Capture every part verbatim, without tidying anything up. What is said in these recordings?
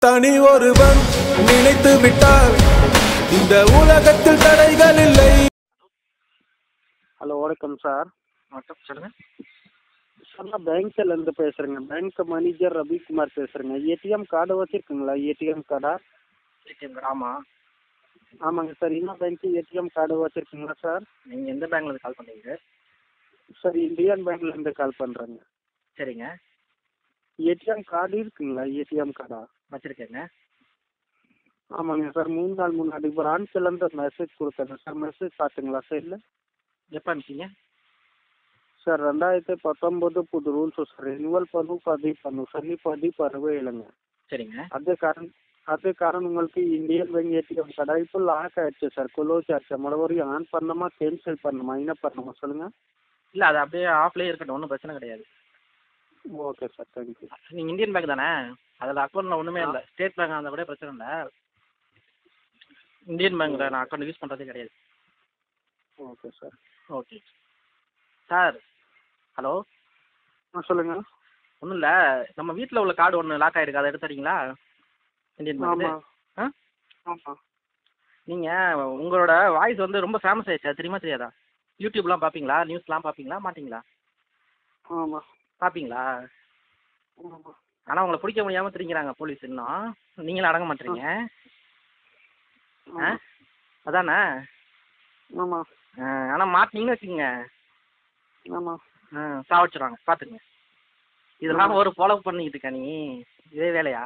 தனி ஒருவன் நினைத்து விட்டால் இந்த உலகத்தில் தடைகள் இல்லை. ஹலோ வணக்கம் சார். வணக்கம் சொல்லுங்க சார், நான் பேங்க்லேருந்து பேசுகிறேங்க. பேங்க் மேனேஜர் ரவிக்குமார் பேசுகிறேங்க. ஏடிஎம் கார்டு வச்சுருக்குங்களா? ஏடிஎம் கார்டா? ஏடிஎம் கார்டு ஆமாம். ஆமாங்க சார். என்ன பேங்க்கு ஏடிஎம் கார்டு வச்சுருக்குங்களா சார்? நீங்கள் எந்த பேங்க்லேருந்து கால் பண்ணுறீங்க? சார், இந்தியன் பேங்க்லேருந்து கால் பண்ணுறேங்க. சரிங்க. ஏடிஎம் கார்டு இருக்குங்களா? ஏடிஎம் கார்டா? வச்சுருக்கேங்க. ஆமாங்க சார். மூணு நாள் முன்னாடி பிரான்ச்லேருந்து மெசேஜ் கொடுத்தேங்க சார். மெசேஜ் பார்த்துங்களா சார்? இல்லை எப்போ அனுப்பிச்சிங்க சார்? ரெண்டாயிரத்தி பத்தொம்போது புது ரூல்ஸ் சார். ரினிவல் பண்ணும் பதிவு பண்ணும் சொல்லி பதிவு பண்ணவே இல்லைங்க. சரிங்க. அதே காரணம் அதே காரணம் உங்களுக்கு இந்தியன் பேங்க் ஏடிஎம் கார்டா இப்போ லாக் ஆகிடுச்சு சார். க்ளோஸ் ஆகிடுச்சு. மறுபடியும் ஆன் பண்ணணுமா கேன்சல் பண்ணணுமா என்ன பண்ணணுமா சொல்லுங்கள்? இல்லை, அது அப்படியே ஆஃப்லேயே இருக்கட்டும், ஒன்றும் பிரச்சனை கிடையாது. Okay sir, thank you. நீங்கள் இந்தியன் பேங்க் தானே? அதில் அக்கௌண்ட்டில் ஒன்றுமே இல்லை. ஸ்டேட் பேங்க் அந்த கூட பிரச்சனை இல்லை. இந்தியன் பேங்க்கில் நான் அக்கௌண்ட் யூஸ் பண்ணுறதே கிடையாது. Okay sir. Okay sir. Hello ஆ சொல்லுங்கள். ஒன்றும் இல்லை, நம்ம வீட்டில் உள்ள கார்டு ஒன்று லாக் ஆகிருக்கு, அதை எடுத்துறீங்களா? Indian bank. ஆமாம் ஆ ஆமாம். நீங்கள் உங்களோட வாய்ஸ் வந்து ரொம்ப ஃபேமஸ் ஆகிடுச்சு, அது தெரியுமா தெரியாதா? யூடியூப்லாம் பார்ப்பீங்களா? நியூஸ்லாம் பார்ப்பீங்களா மாட்டிங்களா? ஆமாம் பார்ப்பீங்களா? ஆமாம். ஆனால் உங்களை பிடிக்க முடியாமல் திரிங்கிறாங்க போலீஸ். இன்னும் நீங்களும் அடங்க மாட்டீங்க. ஆ அதானே? ஆமாம் ஆ ஆனால் மாட்டினீங்கன்னு வச்சுக்கோங்க, ஆமாம். ஆ சாவடிச்சிடுவாங்க, பார்த்துக்குங்க. இதெல்லாம் ஒரு ஃபாலோ பண்ணிக்கிட்டு இருக்க நீ? இதே வேலையா?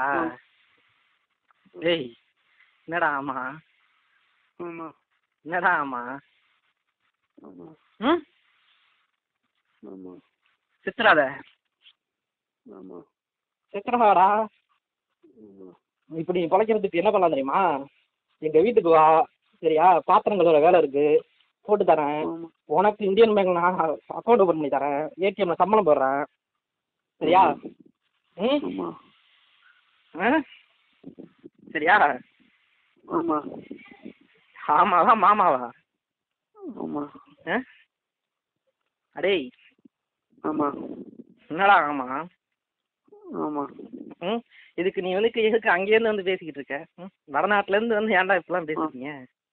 ஏய் என்னடா ஆமாம்? ஆமாம் என்னடா ஆமாம்? ஆமாம் ம் ஆமாம் சித்திராத ஆமாம் சித்திரவாடா. ஆமாம். இப்படி பிழைக்கிறதுக்கு என்ன பண்ணலாம் தெரியுமா? எங்கள் வீட்டுக்கு வா, சரியா? பாத்திரங்களோட வேலை இருக்குது, போட்டு தரேன். ஆமாம். உனக்கு இந்தியன் பேங்க் நான் அக்கௌண்ட் ஓப்பன் பண்ணி தரேன், ஏடிஎம்ல சம்பளம் போடுறேன், சரியா? ம் ஆமாம். ஆ சரியா? ஆமாம். ஆமாவா மாமாவா? ஆமாம். ஆ அடேய் ஆமாம். என்னடா ஆமாம்? ஆமாம். ம் இதுக்கு நீ வந்து எதுக்கு அங்கேருந்து வந்து பேசிக்கிட்டு இருக்க? ம் வடநாட்டிலேருந்து வந்து ஏன்டா இப்பெல்லாம் பேசுறீங்க?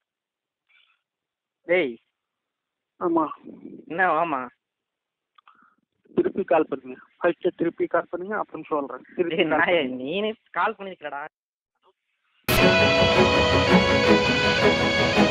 டேய் ஆமாம். என்ன ஆமாம்? திருப்பி கால் பண்ணுங்க. ஃபர்ஸ்ட்டு திருப்பி கால் பண்ணுங்க, அப்புறம் சொல்கிறேன். திருப்பி டேய் கால் நாயே, பண்ணுங்க. நீனே கால் பண்ணியிருக்கடா.